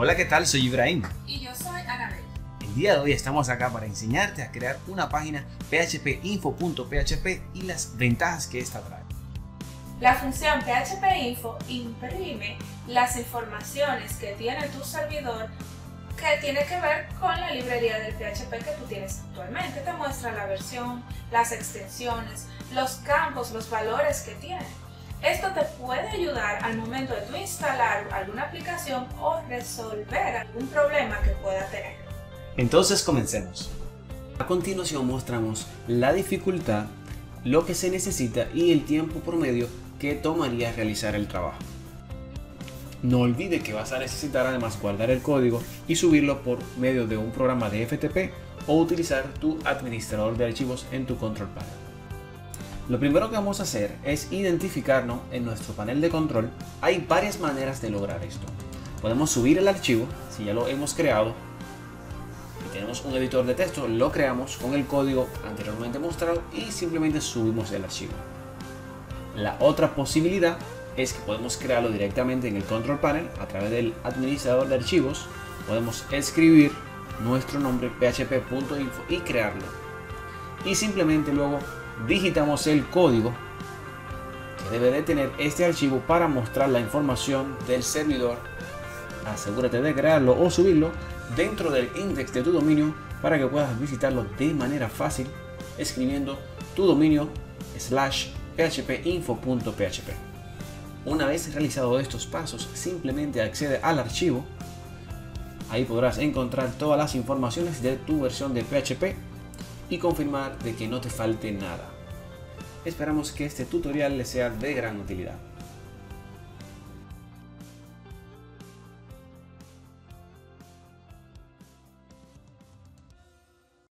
Hola, ¿qué tal? Soy Ibrahim. Y yo soy Anabel. El día de hoy estamos acá para enseñarte a crear una página phpinfo.php y las ventajas que esta trae. La función phpinfo imprime las informaciones que tiene tu servidor que tiene que ver con la librería del PHP que tú tienes actualmente. Te muestra la versión, las extensiones, los campos, los valores que tiene. Esto te puede ayudar al momento de tú instalar alguna aplicación o resolver algún problema que pueda tener. Entonces comencemos. A continuación mostramos la dificultad, lo que se necesita y el tiempo promedio que tomaría realizar el trabajo. No olvide que vas a necesitar además guardar el código y subirlo por medio de un programa de FTP o utilizar tu administrador de archivos en tu control panel. Lo primero que vamos a hacer es identificarnos en nuestro panel de control. Hay varias maneras de lograr esto. Podemos subir el archivo, si ya lo hemos creado, y tenemos un editor de texto, lo creamos con el código anteriormente mostrado y simplemente subimos el archivo. La otra posibilidad es que podemos crearlo directamente en el control panel a través del administrador de archivos. Podemos escribir nuestro nombre php.info y crearlo. Y simplemente luego digitamos el código que debe de tener este archivo para mostrar la información del servidor. Asegúrate de crearlo o subirlo dentro del index de tu dominio para que puedas visitarlo de manera fácil escribiendo tu dominio /phpinfo.php. Una vez realizado estos pasos, simplemente accede al archivo. Ahí podrás encontrar todas las informaciones de tu versión de PHP y confirmar de que no te falte nada. Esperamos que este tutorial les sea de gran utilidad.